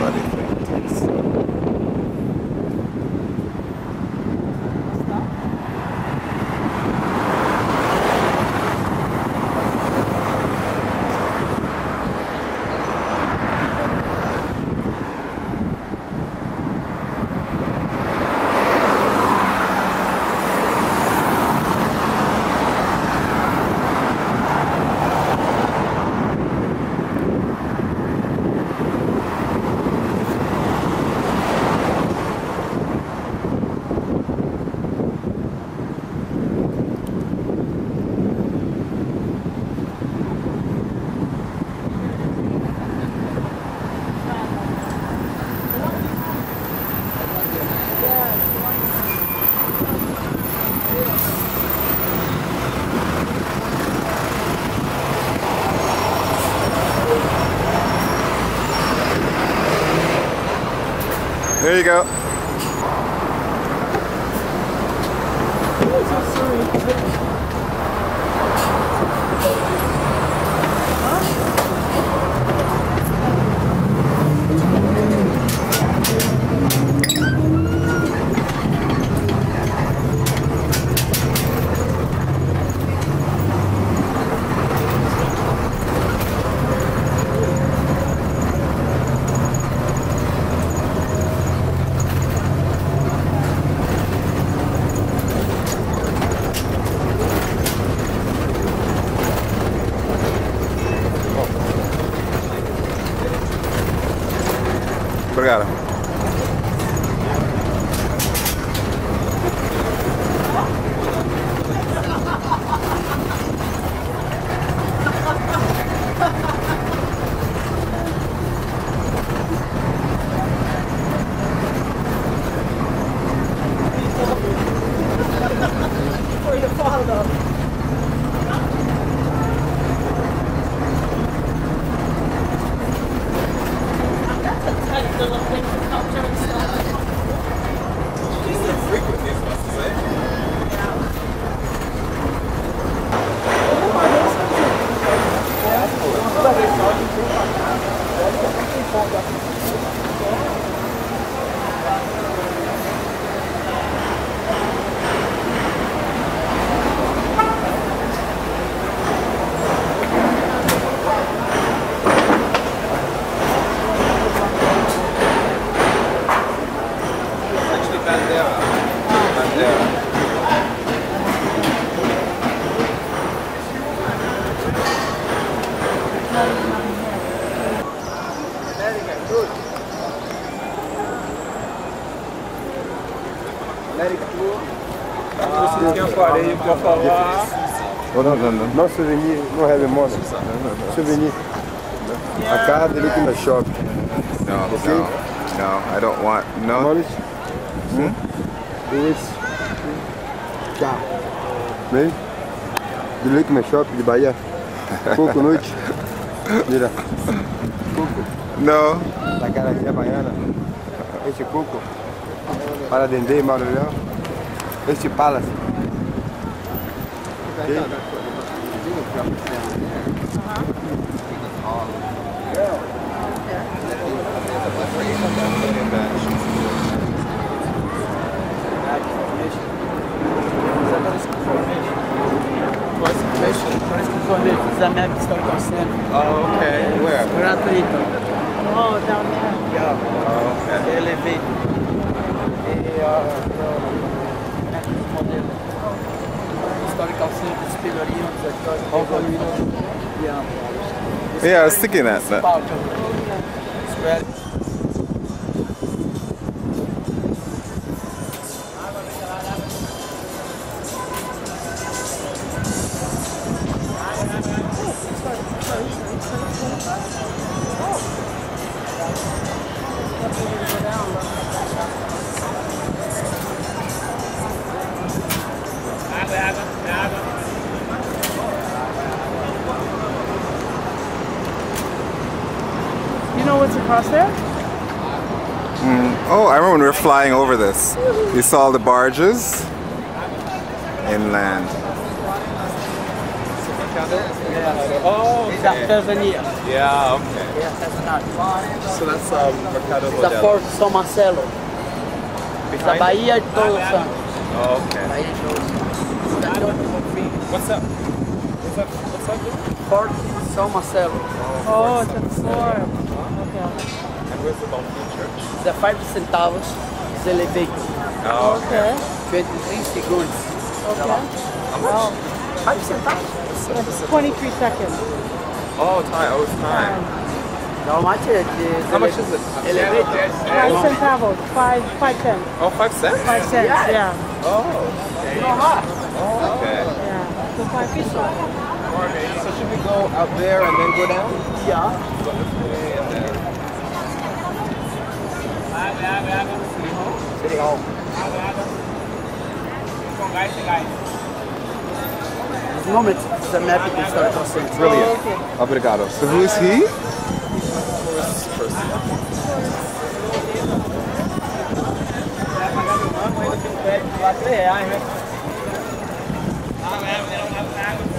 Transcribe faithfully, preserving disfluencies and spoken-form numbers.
everybody thinks. There you go. Obrigado. For the photo. Você tinha aparelho para falar. Non, non, non. Non souvenir, non have money. Souvenir. A card, look in the shop. No, Okay. no, no, I don't want, no. Knowledge? Hmm? This. Tá. Vem? You look in the shop de Bahia. Coco noite. Mira. Coco. No. Da garagem baiana. Este coco. Para dendê, Maurelão. Este palace. Okay. Oh, okay. Where? Gratuito. Oh, down there. Yeah. Oh, okay. Elevator. E modelo. Historical Centre, Pillorinhos, yeah. Yeah, I was thinking that. that. You know what's across there? Mm. Oh, I remember when we were flying over this. You saw the barges inland. candles? Yeah. Oh, It's okay. artesania. Yeah, okay. Yeah, artesanal. So that's um, Mercado It's a Modelo. Fort São Marcelo. It's a Behind it? Bahia de Todos Santos. Oh, okay. Bahia de Todos Santos. What's up? What's up? What's up? dude? Fort São Marcelo. Oh, it's a floor. Okay. And where's the Bonfim Church? It's a five centavos. It's elevated. Oh, Okay. twenty-three segundos. Okay. How much? Five centavos. That's twenty-three seconds. Oh, time. Oh, it's time. How much is it? How much is it? Elevated. Five centavos. Five, five cents. Oh, five cents? Five cents, Yeah. yeah. Oh. Oh, okay. Yeah. So five cents. So should we go out there and then go down? Yeah. Go this way and then... City Hall. This moment is a map of the historical center. Brilliant. Obrigado. So who is he? Quatro reais, né?